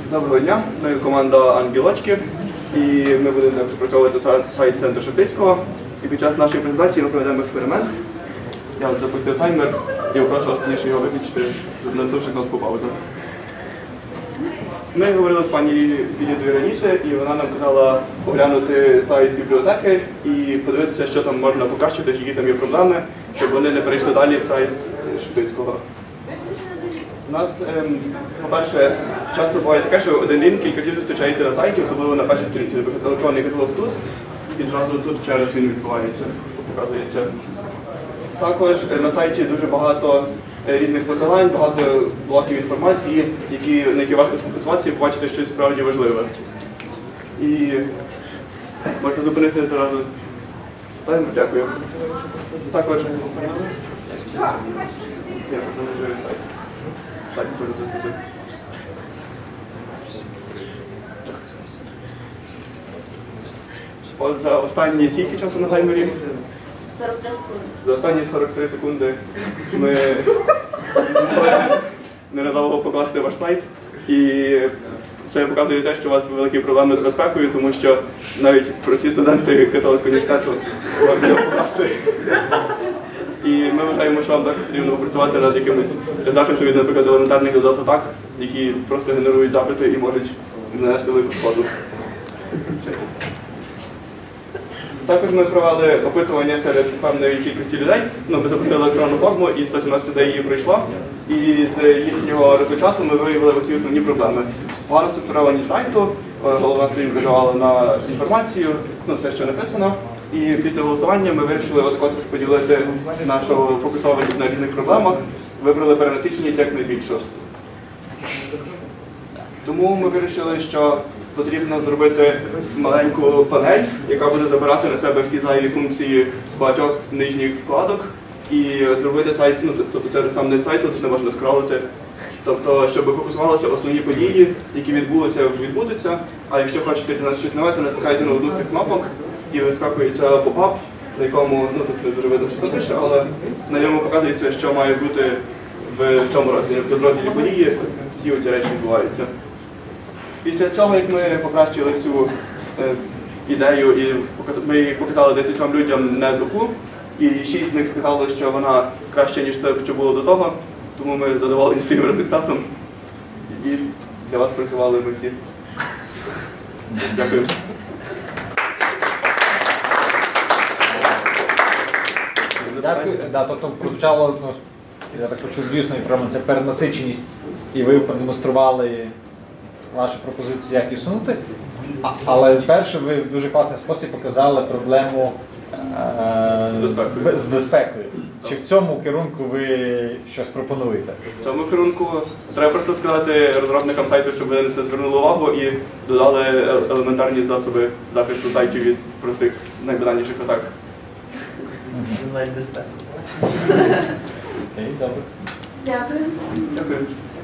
Доброго дня, ми команда Ангелочки, і ми будемо також працювати сайт центру Шептицького. І під час нашої презентації ми проведемо експеримент. Я от запустив таймер і прошу вас пізніше його виключити, нацувши кнопку пауза. Ми говорили з пані Лідією раніше, і вона нам казала оглянути сайт бібліотеки і подивитися, що там можна покращити, які там є проблеми, щоб вони не перейшли далі в сайт Шептицького. У нас, по-перше, часто буває таке, що один лінк кілька разів зустрічається на сайті, особливо на першій сторінці. Наприклад, електронний каталог тут, і зразу тут ще раз він відбувається, показується. Також на сайті дуже багато різних посилань, багато блоків інформації, на які важко сфокусуватися і побачити щось справді важливе. І можна зупинити одразу таймер, дякую. Також От за останні скільки часу на таймері? 43 секунди. За останні 43 секунди ми ненадовго покласти ваш сайт. І це показує те, що у вас великі проблеми з безпекою, тому що навіть прості студенти католицького університету можуть його покласти. І ми вважаємо, що вам також потрібно попрацювати над якимось захистом від, наприклад, елементарних DDoS-атак, які просто генерують запити і можуть нанести велику шкоду. Також ми провели опитування серед певної кількості людей. Ми запустили електронну форму, і 117 за її пройшло. І з їхнього результату ми виявили оці основні проблеми. Погано структурованість сайту, головна сторінка давала на інформацію, все, що написано. І після голосування ми вирішили от поділити нашу фокусованість на різних проблемах, вибрали перенасиченість як найбільшу. Тому ми вирішили, що потрібно зробити маленьку панель, яка буде забирати на себе всі зайві функції багатьох нижніх вкладок і зробити сайт, тобто це сам не сайт, тут не можна скролити. Тобто, щоб фокусувалися основні події, які відбудуться, а якщо хочете дізнатися щось нове, то натискайте на одну з цих кнопок і вискакується поп-ап, на якому, тут не дуже видно, що це пише, але на ньому показується, що має бути в цьому розділі, в розділі події, всі оці речі відбуваються. Після цього, як ми покращили цю ідею і ми її показали 10 людям не з ОКУ, і 6 з них сказали, що вона краще, ніж те, що було до того, тому ми задоволені своїм результатом. І для вас працювали ми всі. Дякую. Дякую. Тобто прозвучало, я так почув, дійсно, це перенасиченість, і ви продемонстрували ваші пропозиції, як їх усунути. Але перше, ви в дуже класний спосіб показали проблему з безпекою. Чи в цьому керунку ви щось пропонуєте? В цьому керунку треба просто сказати розробникам сайту, щоб вони на це звернули увагу і додали елементарні засоби захисту сайтів від простих найбанальніших атак. Окей, добре. дякую. Дякую.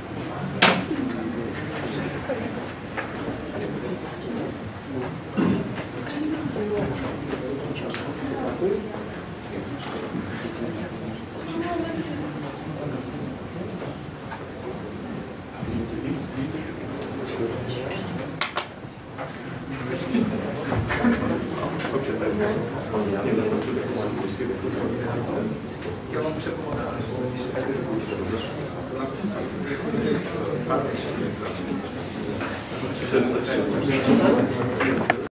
Я вам ще допомагаю.